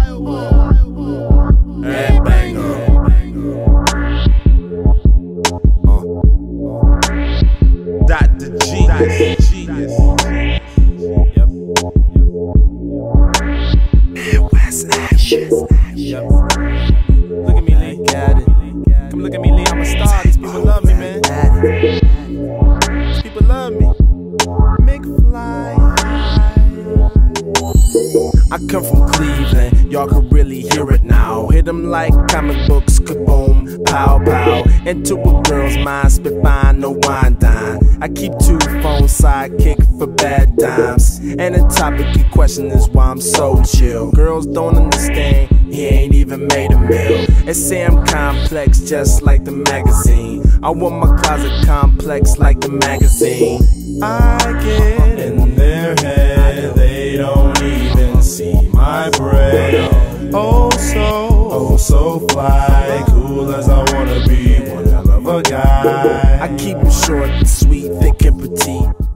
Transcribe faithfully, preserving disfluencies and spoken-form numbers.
Head banger. Uh. Doctor Genius. Yep. Midwest action. Yep. Look at me, Lee. Come look at me, Lee. I'm a star. These people love me, man. These people love me. McFly. I come from Cleveland, y'all can really hear it now. Hit them like comic books, kaboom, pow pow. Into a girl's mind, spit fine, no wine dime. I keep two phones sidekick for bad times. And the topic in question is why I'm so chill. Girls don't understand, he ain't even made a meal. They say I'm complex just like the magazine. I want my closet complex like the magazine. I get in their head, they don't even see my bread. Oh so, oh so fly, cool as I wanna be, one hell of a guy. I keep him short and sweet, thick and petite.